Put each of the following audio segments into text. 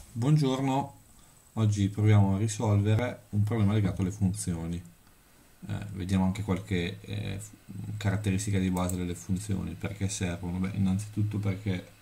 Buongiorno, oggi proviamo a risolvere un problema legato alle funzioni. Vediamo anche qualche caratteristica di base delle funzioni, perché servono. Beh, innanzitutto perché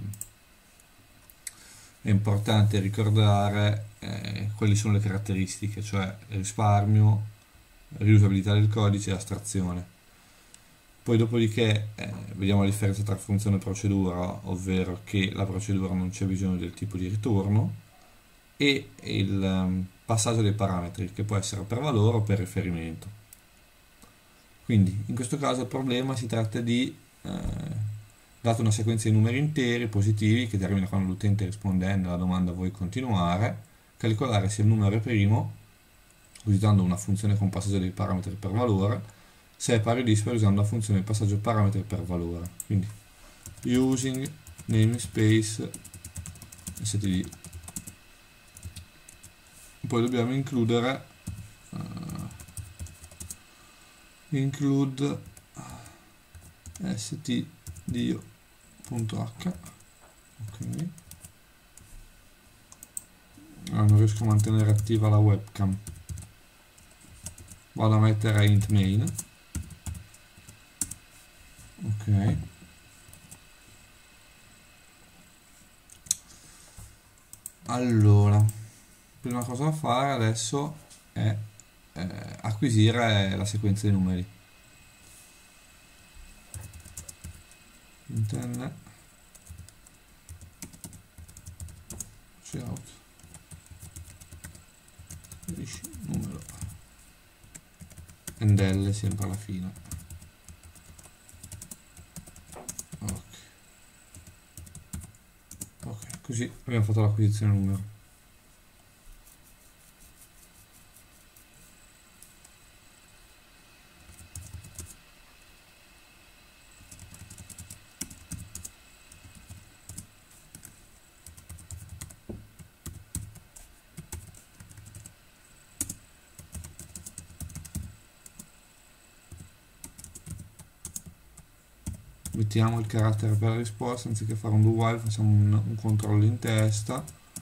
è importante ricordare quali sono le caratteristiche, cioè risparmio, riusabilità del codice e astrazione. Poi dopodiché vediamo la differenza tra funzione e procedura, ovvero che la procedura non c'è bisogno del tipo di ritorno, e il passaggio dei parametri che può essere per valore o per riferimento. Quindi in questo caso il problema si tratta di, dato una sequenza di numeri interi positivi che termina quando l'utente rispondendo alla domanda vuoi continuare, calcolare se il numero è primo usando una funzione con passaggio dei parametri per valore, se è pari o dispari usando la funzione passaggio parametri per valore. Quindi using namespace std. Poi dobbiamo includere include stdio.h. Ok, non riesco a mantenere attiva la webcam, vado a mettere int main. Ok, allora prima cosa da fare adesso è acquisire la sequenza dei numeri. Interne cout numero ndl sempre alla fine. Ok, ok, così abbiamo fatto l'acquisizione numero. Mettiamo il carattere per la risposta, anziché fare un do while facciamo un controllo in testa.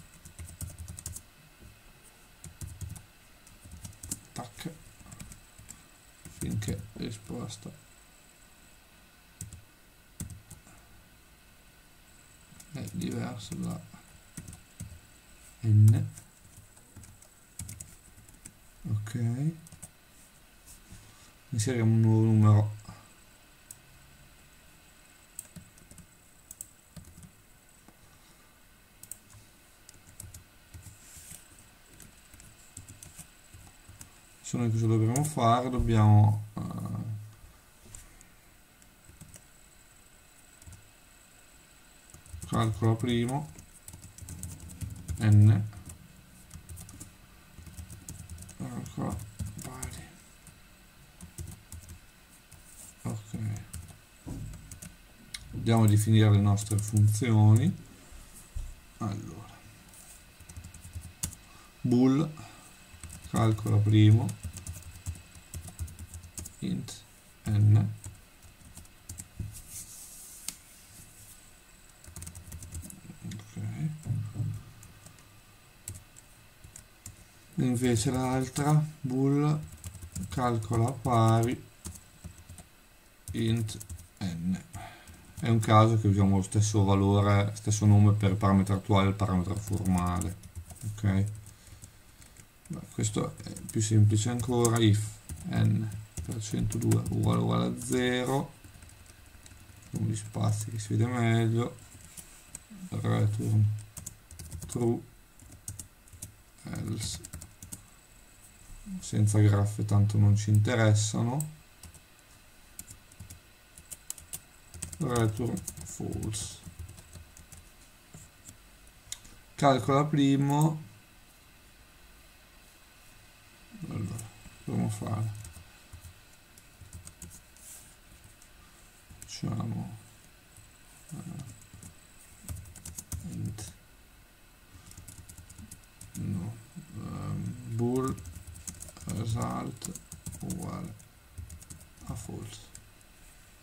Tac, finché risposta è diverso da n. Ok, inseriamo un nuovo numero. Noi cosa dobbiamo fare? Dobbiamo calcola primo n calcola pari. Ok, andiamo a definire le nostre funzioni. Allora, bool calcola primo int n. Invece l'altra bool calcola pari int n. È un caso che usiamo lo stesso valore, stesso nome per il parametro attuale e il parametro formale. Ok, questo è più semplice ancora. If n% 2 uguale a 0, con gli spazi che si vede meglio, return true, else, senza graffe tanto non ci interessano, return false. Calcola primo. Allora, dobbiamo fare, facciamo int no, bool result uguale a false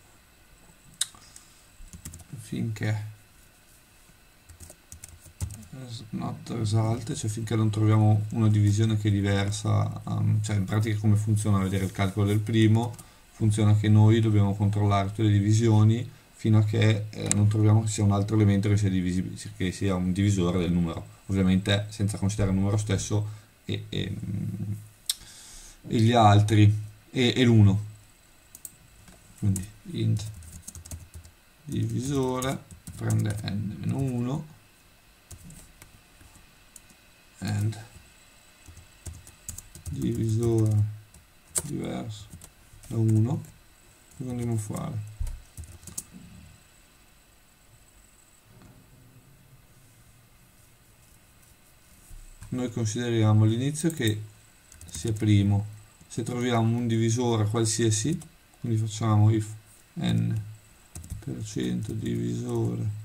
finché not result, cioè finché non troviamo una divisione che è diversa, cioè in pratica come funziona, vedere il calcolo del primo, funziona che noi dobbiamo controllare tutte le divisioni fino a che non troviamo che sia un altro elemento che sia che sia un divisore del numero, ovviamente senza considerare il numero stesso e gli altri e l'1, quindi int divisore prende n-1 and divisore diverso da 1. Cosa andiamo a fare? Noi consideriamo l'inizio che sia primo, se troviamo un divisore qualsiasi, quindi facciamo if n% divisore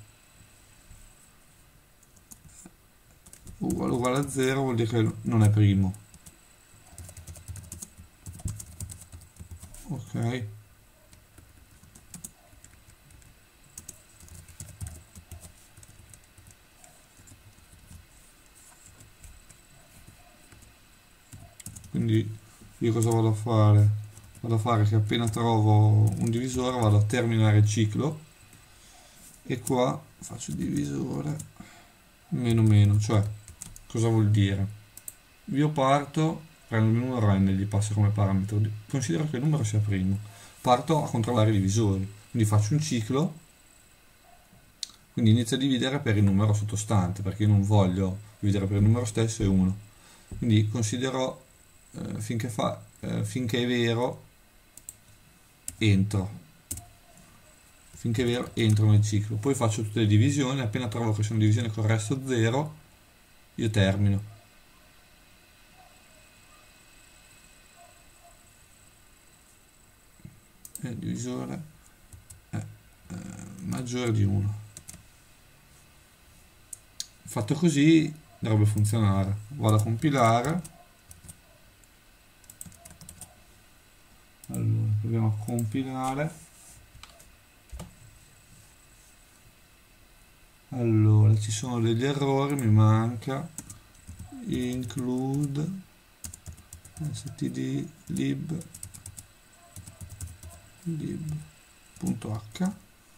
uguale a 0, vuol dire che non è primo. Ok, quindi io cosa vado a fare? Vado a fare che appena trovo un divisore vado a terminare il ciclo e qua faccio divisore meno meno, cioè cosa vuol dire? Io parto, prendo il numero n e gli passo come parametro, considero che il numero sia primo, parto a controllare i divisori, quindi faccio un ciclo, quindi inizio a dividere per il numero sottostante, perché io non voglio dividere per il numero stesso, è 1, quindi considero finché è vero entro, finché è vero entro nel ciclo, poi faccio tutte le divisioni, appena trovo che sono divisioni con il resto 0 io termino. E il divisore è maggiore di 1. Fatto così dovrebbe funzionare. Vado a compilare. Allora, proviamo a compilare. Allora, ci sono degli errori, mi manca include std lib.h.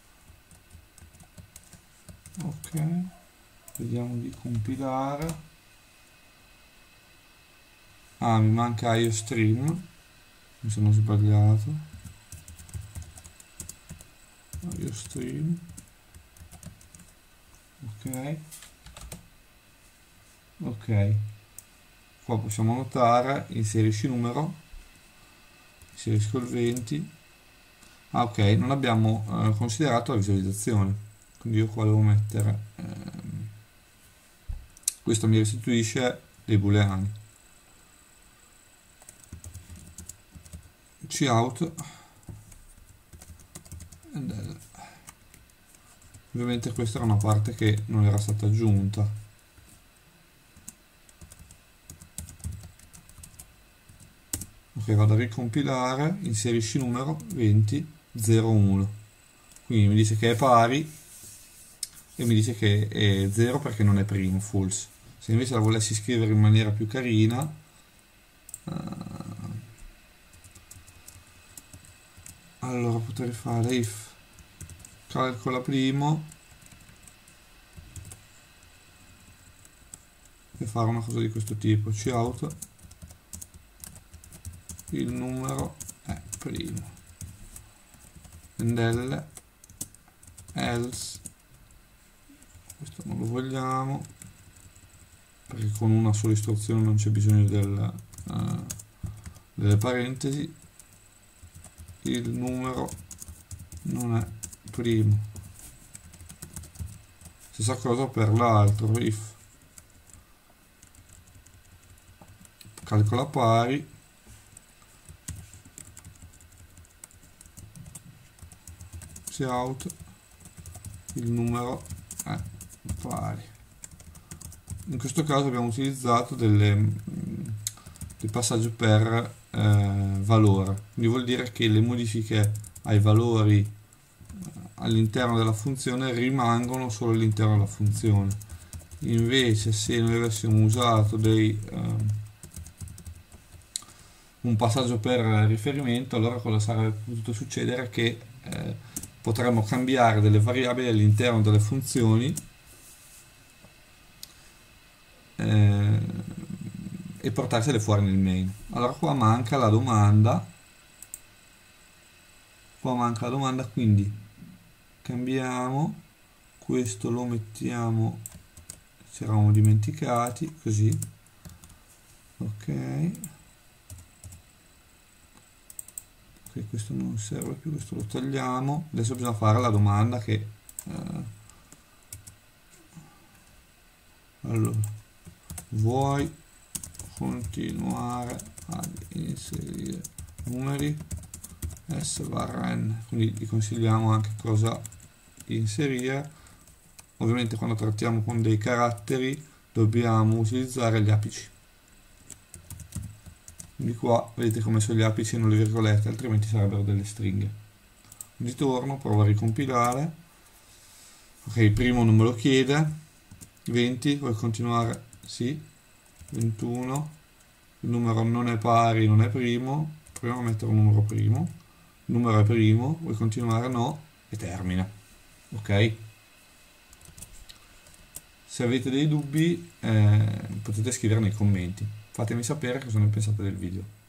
ok, vediamo di compilare. Mi manca iostream, mi sono sbagliato. iostream, ok, qua possiamo notare inserisci numero, inserisco il 20. Ok, non abbiamo considerato la visualizzazione, quindi io qua devo mettere questo mi restituisce dei booleani. Cout ovviamente questa era una parte che non era stata aggiunta. Ok, vado a ricompilare, inserisci numero 20 01, quindi mi dice che è pari e mi dice che è 0 perché non è primo, false. Se invece la volessi scrivere in maniera più carina, allora potrei fare if calcola primo e fare una cosa di questo tipo, cout il numero è primo, and else, questo non lo vogliamo perché con una sola istruzione non c'è bisogno delle parentesi, il numero non è primo. Stessa cosa per l'altro, if calcola pari cout il numero è pari. In questo caso abbiamo utilizzato del passaggio per valore, quindi vuol dire che le modifiche ai valori all'interno della funzione rimangono solo all'interno della funzione. Invece se noi avessimo usato un passaggio per riferimento, allora cosa sarebbe potuto succedere? Che potremmo cambiare delle variabili all'interno delle funzioni e portarsele fuori nel main. Allora qua manca la domanda, quindi cambiamo, questo lo mettiamo, ci eravamo dimenticati, così, ok, questo non serve più, questo lo togliamo. Adesso bisogna fare la domanda che allora, vuoi continuare ad inserire numeri s barra n, quindi gli consigliamo anche cosa inserire. Ovviamente quando trattiamo con dei caratteri dobbiamo utilizzare gli apici, quindi qua vedete come sono gli apici e non le virgolette, altrimenti sarebbero delle stringhe. Quindi torno, provo a ricompilare. Ok, il primo non me lo chiede. 20, vuoi continuare? Sì. 21, il numero non è pari, non è primo, proviamo a mettere un numero primo, il numero è primo, vuoi continuare? No, e termina. Ok? Se avete dei dubbi potete scrivere nei commenti. Fatemi sapere cosa ne pensate del video.